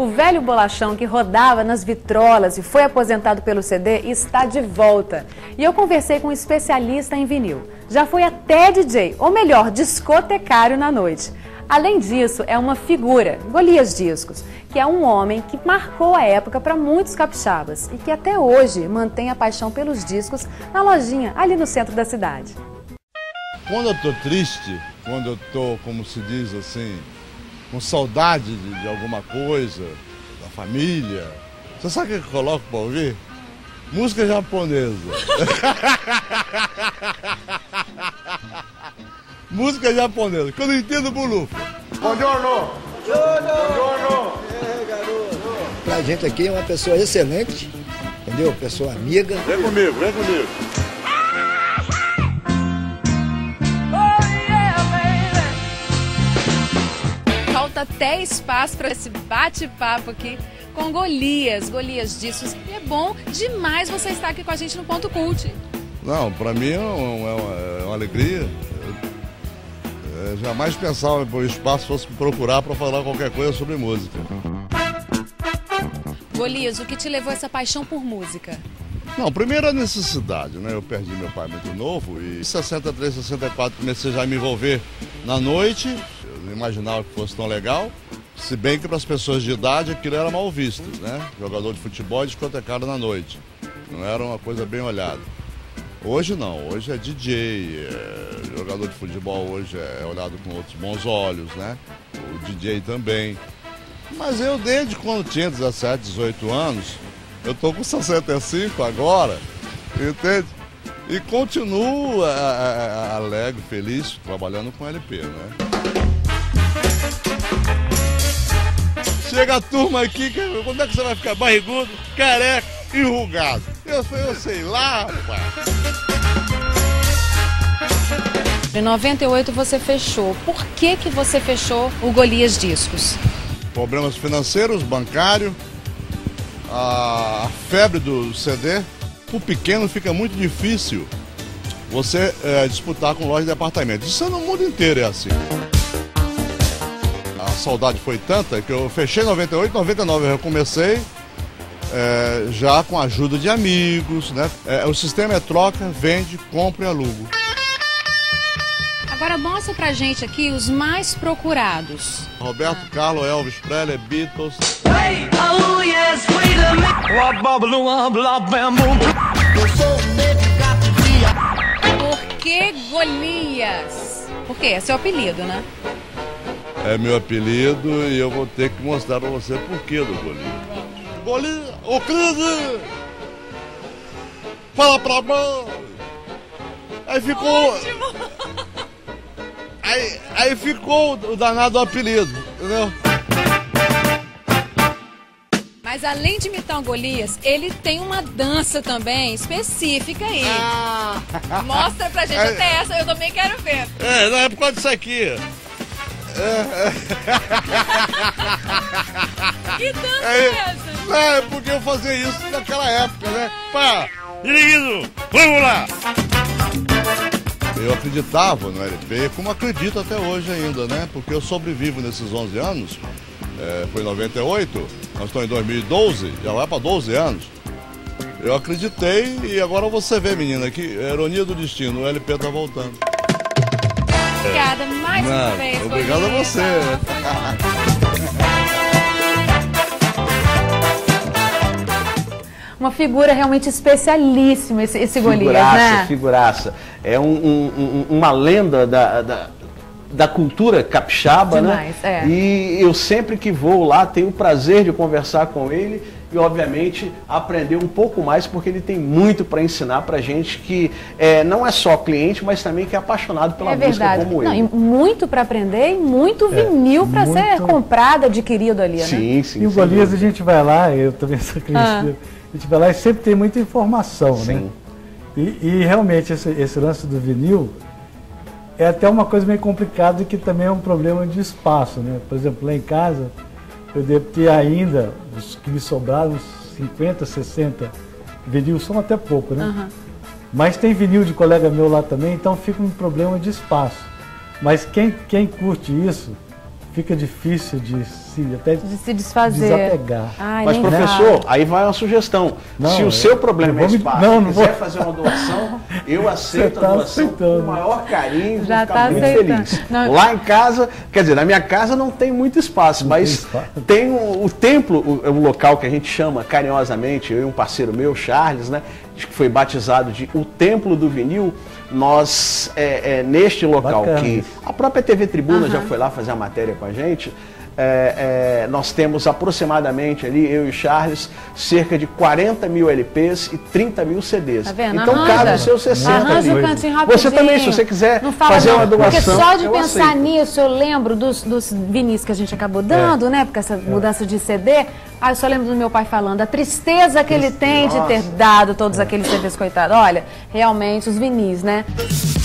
O velho bolachão que rodava nas vitrolas e foi aposentado pelo CD está de volta. E eu conversei com um especialista em vinil. Já foi até DJ, ou melhor, discotecário na noite. Além disso, é uma figura, Golias Discos, que é um homem que marcou a época para muitos capixabas e que até hoje mantém a paixão pelos discos na lojinha ali no centro da cidade. Quando eu tô triste, quando eu tô, como se diz assim, com saudade de alguma coisa, da família, você sabe o que eu coloco para ouvir? Música japonesa. Música japonesa, que eu não entendo bolufa. Buongiorno! Buongiorno! Pra gente aqui é uma pessoa excelente, entendeu? Pessoa amiga. Vem comigo, vem comigo. Falta até espaço para esse bate-papo aqui com Golias Discos. E é bom demais você estar aqui com a gente no Ponto Cult. Não, para mim é uma alegria. Eu jamais pensava que o espaço fosse me procurar para falar qualquer coisa sobre música. Golias, o que te levou a essa paixão por música? Não, primeiro a necessidade, né? Eu perdi meu pai muito novo e em 63, 64 comecei já a me envolver na noite. Eu não imaginava que fosse tão legal, se bem que para as pessoas de idade aquilo era mal visto, né? Jogador de futebol e discotecário na noite. Não era uma coisa bem olhada. Hoje não, hoje é DJ, jogador de futebol hoje é olhado com outros bons olhos, né? O DJ também. Mas eu desde quando tinha 17, 18 anos, eu tô com 65 agora, entende? E continuo alegre, feliz, trabalhando com LP, né? Chega a turma aqui, quando é que você vai ficar barrigudo, careca, enrugado? Eu sei lá, rapaz. Em 98 você fechou. Por que você fechou o Golias Discos? Problemas financeiros, bancário, a febre do CD. O pequeno fica muito difícil você disputar com loja de apartamento. Isso no mundo inteiro é assim. A saudade foi tanta que eu fechei em 98, 99 eu comecei já com a ajuda de amigos, né? O sistema é troca, vende, compra e aluga. Agora mostra pra gente aqui os mais procurados. Roberto Carlos, Elvis Presley, Beatles. Por que Golias? Por quê? É seu apelido, né? É meu apelido e eu vou ter que mostrar pra você por que do Golias. Golias, ô Crise! Fala pra mão! Aí ficou... Aí ficou o danado apelido, entendeu? Mas além de imitar o Golias, ele tem uma dança também específica aí. Mostra pra gente até essa, eu também quero ver. Não é por causa disso aqui. Que dança é essa? Não, é porque eu fazia isso naquela época, né? Pá, dirigido, vamos lá! Eu acreditava no LP, como acredito até hoje ainda, né? Porque eu sobrevivo nesses 11 anos, foi em 98, nós estamos em 2012, já vai para 12 anos. Eu acreditei e agora você vê, menina, que ironia do destino, o LP tá voltando. Obrigada mais uma vez. Obrigado a você. Uma figura realmente especialíssima, esse Golias, né? Figuraça. É uma lenda da cultura capixaba, demais, né? E eu sempre que vou lá tenho o prazer de conversar com ele e, obviamente, aprender um pouco mais, porque ele tem muito para ensinar para gente que não é só cliente, mas também que é apaixonado pela música como ele. E muito para aprender e muito vinil para ser comprado, adquirido ali, né? Sim, sim. E o Golias a gente vai lá, eu também sou cliente, a gente vai lá e sempre tem muita informação, né? E realmente esse lance do vinil é até uma coisa meio complicada, que também é um problema de espaço, né? Por exemplo, lá em casa, eu devo ter ainda, os que me sobraram, uns 50, 60 vinil, são até pouco, né? Mas tem vinil de colega meu lá também, então fica um problema de espaço. Mas quem curte isso, fica difícil de se desfazer. Desapegar. Ai, mas, professor, aí vai uma sugestão. Se o seu problema é espaço, quiser fazer uma doação, eu aceito a doação com o maior carinho, já vou ficar muito feliz. Não. Lá em casa, quer dizer, na minha casa não tem muito espaço, mas tem o templo, o local que a gente chama carinhosamente, eu e um parceiro meu, Charles, né, que foi batizado de o Templo do Vinil. Nós, neste local, bacana, que a própria TV Tribuna já foi lá fazer a matéria com a gente, nós temos aproximadamente ali, eu e o Charles, cerca de 40 mil LPs e 30 mil CDs. Tá vendo? Então cabe os seus 60 arranja um cantinho rapidinho. Você também, se você quiser fazer uma doação, porque só de pensar aceito. nisso, eu lembro dos vinis que a gente acabou dando, né? Porque essa mudança de CD, eu só lembro do meu pai falando a tristeza que ele tem de ter dado todos aqueles CDs, coitado. Olha, realmente, os vinis, né?